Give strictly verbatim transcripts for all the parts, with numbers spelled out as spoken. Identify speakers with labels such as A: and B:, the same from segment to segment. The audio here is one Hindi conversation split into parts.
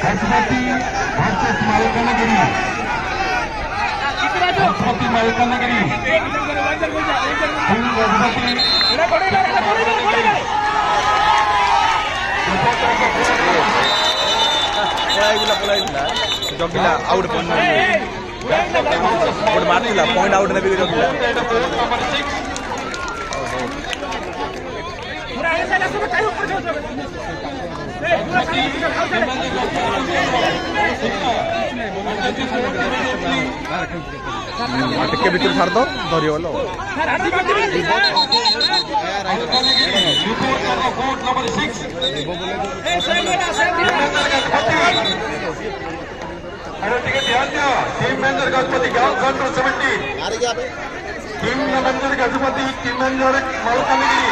A: गजपति वर्सेस मालकानगिरी गजपति मालकानगिरी टीम गजपति
B: जगिला आउट पॉइंट मारला पॉइंट आउट नेबी जगिला टिके भीतर छाड़ दो धरी बोलो
A: team manager Gajapati ground control seventy team manager Gajapati team manager Malkangiri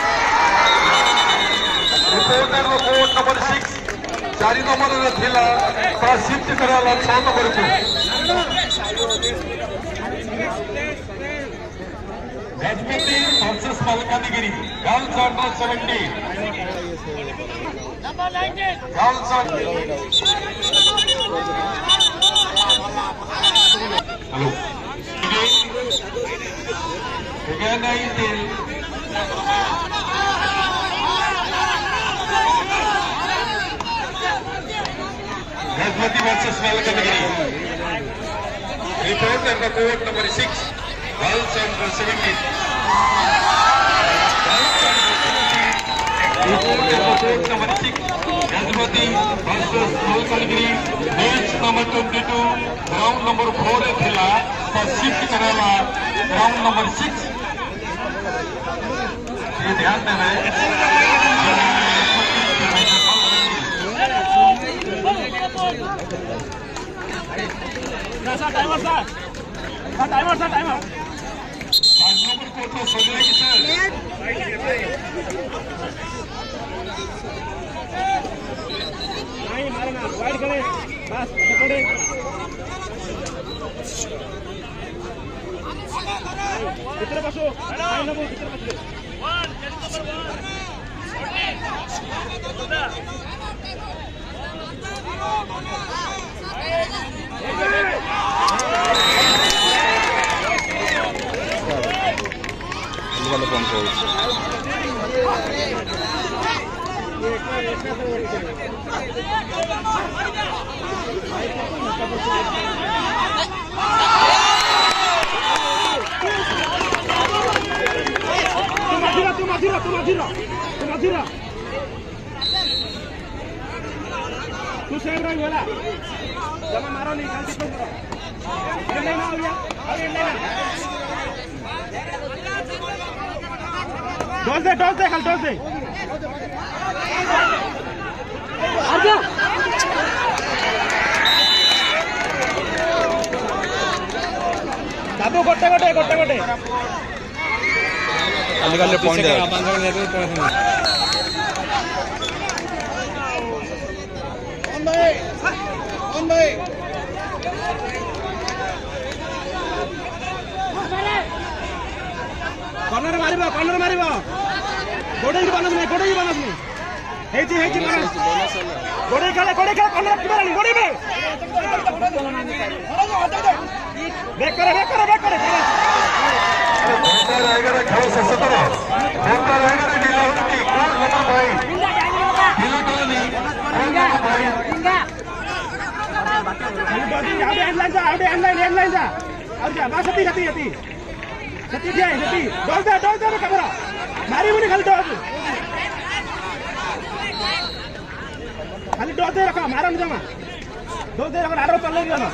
A: reporter court number six चारि नंबर थिला शिफ्ट कराला छह नंबर को Gajapati versus Malkangiri girls under seventy girls hello again nineteen Gajapati versus Malkangiri reporter का court number six girls under seventeen reporter का court number six Gajapati versus Malkangiri match number twenty two ground number four थिला शिफ्ट कराला ग्राउंड नंबर सिक्स ये ध्यान देवे timer sir timer sir timer पांच नंबर को तो सोने की सर नहीं मारना वाइड करे बस पकड़े इतने बसो नहीं ना वो इतने बसो वन नंबर
B: वाला कंट्रोल
C: तुम अधीरा तुम अधीरा तुम अधीरा तू सेव रही बोला जमा मारो नहीं गलती तो करो ये लेना हो गया और ये लेना डोज दे डोज दे कल डोज दे आजा बाबू गोटे गोटे गोटे गोटे
B: अलग-अलग पॉइंट है
C: ऑन भाई ऑन भाई कॉर्नर मारिबा कॉर्नर मारिबा गोडे की बनस नहीं गोडे की बनस नहीं हेची हेची बनस गोडे खेले गोडे खेले कॉर्नर की मारनी गोडे में बैक करे बैक करे बैक करे
A: होता रहेगा ना खेल से सत्रह होता रहेगा ना ढीला होती कौन होता भाई ढीला तो नहीं कौन होता भाई
C: आउट एंडलाइन जा आउट एंडलाइन एंडलाइन जा और जा बस सती सती सती सती जाए सती डोल दे डोल दे कैमरा मारी मुनी खाली डोल खाली डोल दे रखा मारो नहीं जमा डोल दे रखा आरो चल ले ना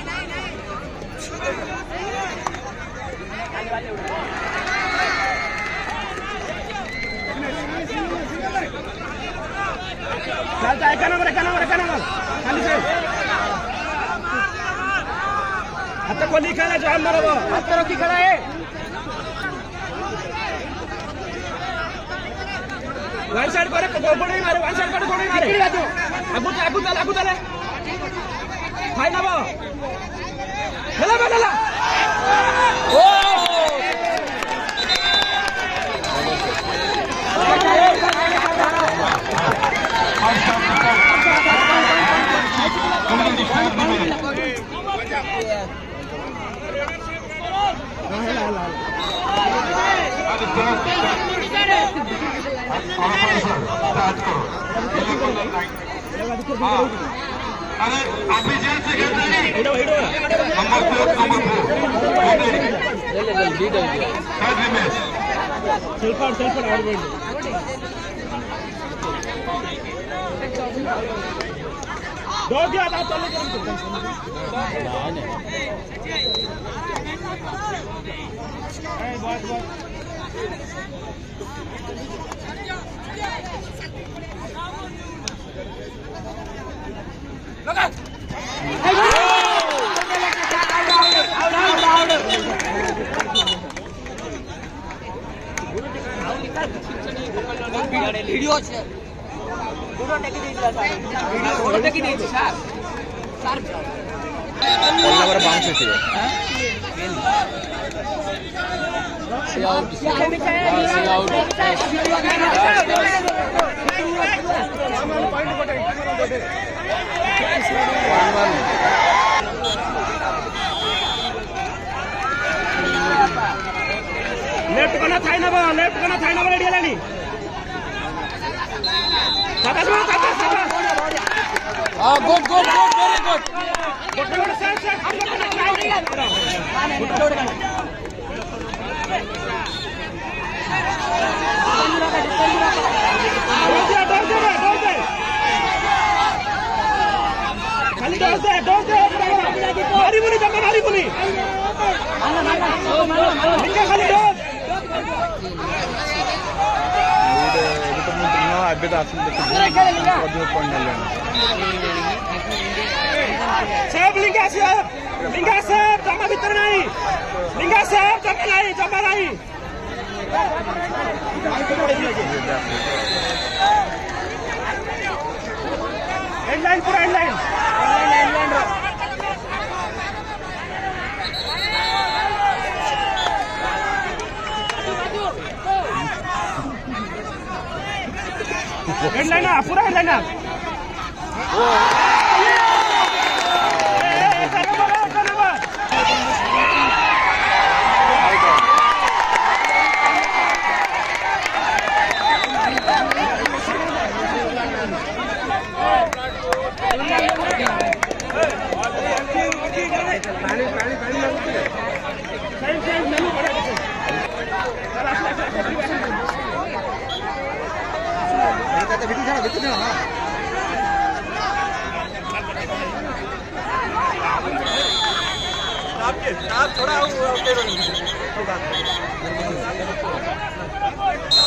C: चलता है नंबर एक नंबर एक नंबर खाली से हाथ को निकाला जो हम मारो हाथ पर की खड़ा है वन साइड करे गोबड़ी मारे वन साइड करे गोबड़ी मारे आगु आगु चल आगु चले भाई ना वो हेला हेला ओ
A: अरे अभी जेल से गए नंबर फोर नंबर फोर
C: सेल्फर सेल्फर और बोल दो दिया था चलो बहुत बहुत लगा
D: ভিডিও আছে পুরো টেকে দিয়েছিল স্যার পুরো টেকে দিয়েছিল স্যার স্যার
B: বললা করে বাউন্স হয়েছিল
D: সি আউট সি আউট
C: लेफ्ट करना थाई ना लेफ्ट करना थाई ना रेडी हेलानी साबास मारो साबास साबास
D: हां good good good very good
C: good good sir sir हम लोग करना गुड गुड डोर दे डोर दे डोर दे खाली डोर दे डोर दे मारी मुनी जमा मारी मुनी लिंगा खाली डोर
B: ଏବେ ତ ଆସିଲି ଦେଖିଲି ଅଧିକ ପଏଣ୍ଟ ନେଲେଣି
C: सब लिंगा साहब लिंगा साहब जमा भीतर नहीं लिंगा साहब जमा नहीं जमा नहीं हेडलाइन पूरा हेडलाइन हेडलाइन पूरा हेडलाइन
B: थोड़ा